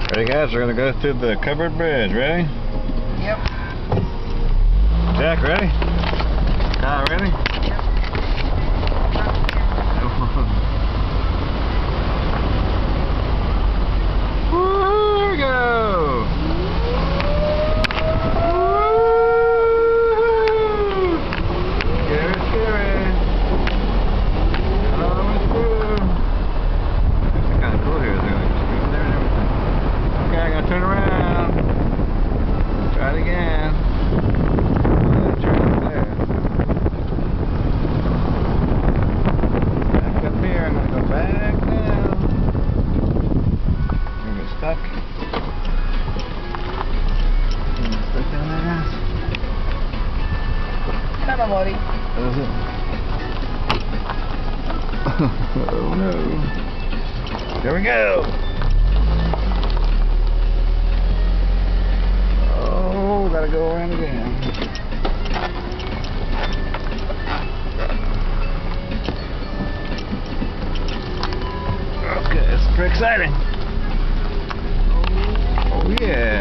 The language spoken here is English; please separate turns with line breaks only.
Ready guys, we're gonna go through the covered bridge. Ready?
Yep.
Jack, ready? Kyle, ready?
Yep.
Woo, here we go! Woo! Scary, scary. Oh, it's through. It's kind of cool here. They're like just over there and everything. Okay, I gotta turn around. Try it again. Turn up there. Back up here. I'm gonna go back down. We're gonna get stuck. Stuck down there, guys.
Kind of muddy.
Is it? Oh no. Here we go. Oh, gotta go around again. Okay, it's pretty exciting. Oh yeah.